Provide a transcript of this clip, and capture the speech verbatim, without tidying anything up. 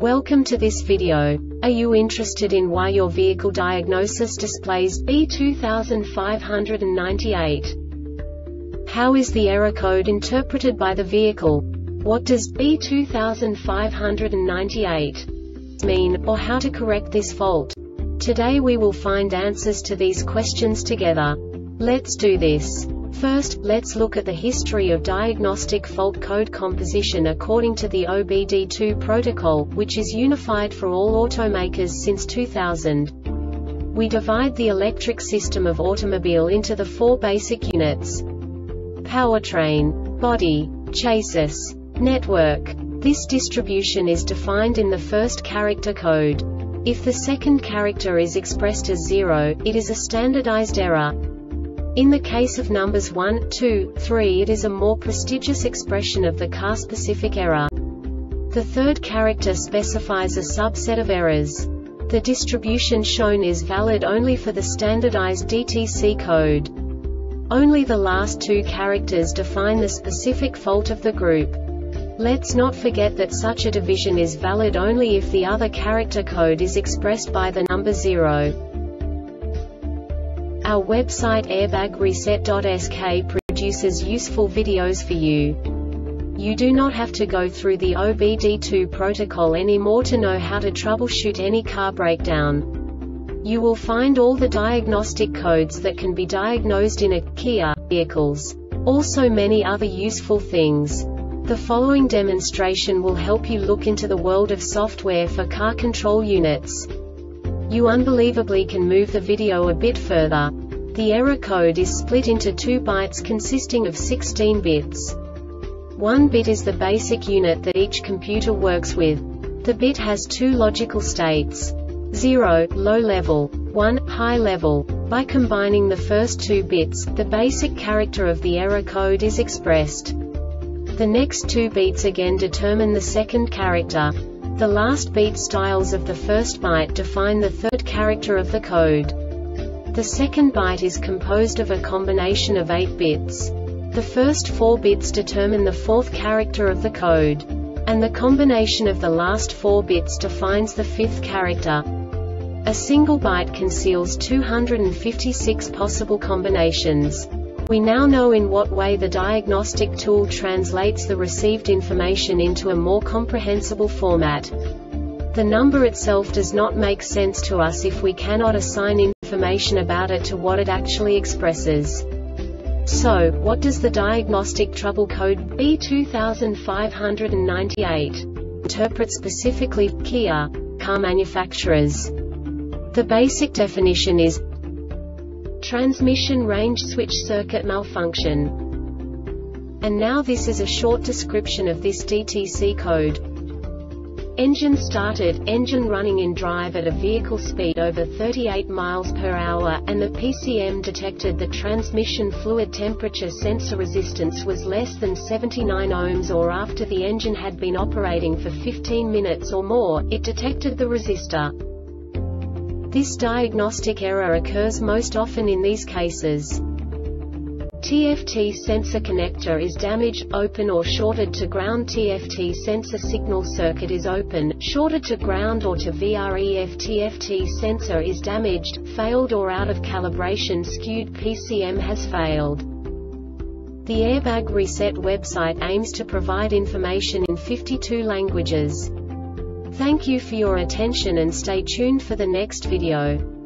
Welcome to this video. Are you interested in why your vehicle diagnosis displays B two five nine eight? How is the error code interpreted by the vehicle? What does B two five nine eight mean, or how to correct this fault? Today we will find answers to these questions together. Let's do this. First, let's look at the history of diagnostic fault code composition according to the O B D two protocol, which is unified for all automakers since two thousand. We divide the electric system of automobile into the four basic units: powertrain, body, chassis, network. This distribution is defined in the first character code. If the second character is expressed as zero, it is a standardized error. In the case of numbers one, two, three, it is a more prestigious expression of the car-specific error. The third character specifies a subset of errors. The distribution shown is valid only for the standardized D T C code. Only the last two characters define the specific fault of the group. Let's not forget that such a division is valid only if the other character code is expressed by the number zero. Our website airbag reset dot S K produces useful videos for you. You do not have to go through the O B D two protocol anymore to know how to troubleshoot any car breakdown. You will find all the diagnostic codes that can be diagnosed in a Kia vehicles. Also many other useful things. The following demonstration will help you look into the world of software for car control units. You unbelievably can move the video a bit further. The error code is split into two bytes consisting of sixteen bits. One bit is the basic unit that each computer works with. The bit has two logical states: zero, low level, one, high level. By combining the first two bits, the basic character of the error code is expressed. The next two bits again determine the second character. The last beat styles of the first byte define the third character of the code. The second byte is composed of a combination of eight bits. The first four bits determine the fourth character of the code. And the combination of the last four bits defines the fifth character. A single byte conceals two hundred fifty-six possible combinations. We now know in what way the diagnostic tool translates the received information into a more comprehensible format. The number itself does not make sense to us if we cannot assign information about it to what it actually expresses. So, what does the diagnostic trouble code B two five nine eight interpret specifically for Kia car manufacturers? The basic definition is transmission range switch circuit malfunction. And now this is a short description of this D T C code. Engine started, engine running in drive at a vehicle speed over thirty-eight miles per hour, and the P C M detected the transmission fluid temperature sensor resistance was less than seventy-nine ohms, or after the engine had been operating for fifteen minutes or more, it detected the resistor. This diagnostic error occurs most often in these cases: T F T sensor connector is damaged, open or shorted to ground. T F T sensor signal circuit is open, shorted to ground or to V R E F. T F T sensor is damaged, failed or out of calibration. Skewed P C M has failed. The Airbag Reset website aims to provide information in fifty-two languages. Thank you for your attention and stay tuned for the next video.